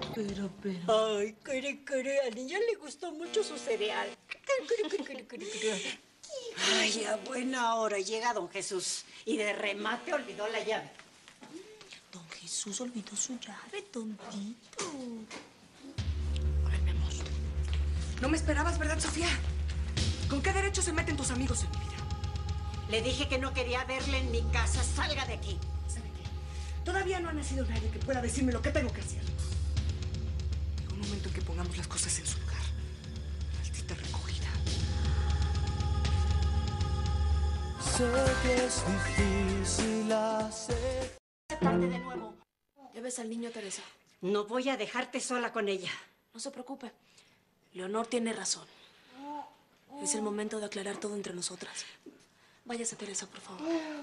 Ay, al niño le gustó mucho su cereal. Ay, a buena hora llega don Jesús y de remate olvidó la llave. Don Jesús olvidó su llave, tontito. Ay, mi amor. No me esperabas, ¿verdad, Sofía? ¿Con qué derecho se meten tus amigos en mi vida? Le dije que no quería verle en mi casa. Salga de aquí. ¿Sabe qué? Todavía no ha nacido nadie que pueda decirme lo que tengo que hacer. Llega un momento en que pongamos las cosas en su lugar. Maldita recogida. Sé que es difícil hacer. Tarde de nuevo. ¿Ya ves al niño, Teresa? No voy a dejarte sola con ella. No se preocupe. Leonor tiene razón. Es el momento de aclarar todo entre nosotras. Váyase, Teresa, por favor.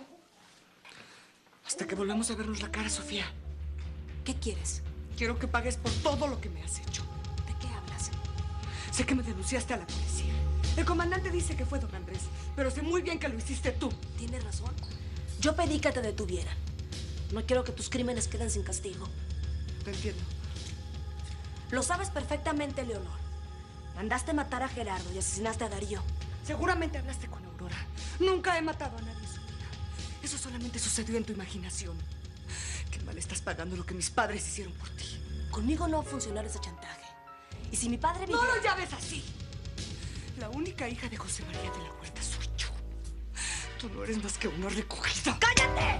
Hasta que volvamos a vernos la cara, Sofía. ¿Qué quieres? Quiero que pagues por todo lo que me has hecho. ¿De qué hablas? Sé que me denunciaste a la policía. El comandante dice que fue don Andrés, pero sé muy bien que lo hiciste tú. Tienes razón. Yo pedí que te detuvieran. No quiero que tus crímenes queden sin castigo. Te entiendo. Lo sabes perfectamente, Leonor. Mandaste matar a Gerardo y asesinaste a Darío. Seguramente hablaste con Aurora. Nunca he matado a nadie, Sofía. Eso solamente sucedió en tu imaginación. Qué mal estás pagando lo que mis padres hicieron por ti. Conmigo no va a funcionar ese chantaje. Y si mi padre ¡No viviera... lo llames así! La única hija de José María de la Huerta soy yo. Tú no eres más que una recogida. ¡Cállate!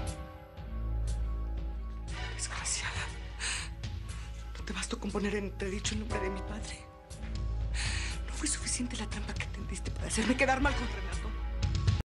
Desgraciada. No te bastó con poner en entredicho el nombre de mi padre. ¿No fue suficiente la trampa que tendiste para hacerme quedar mal con Renato?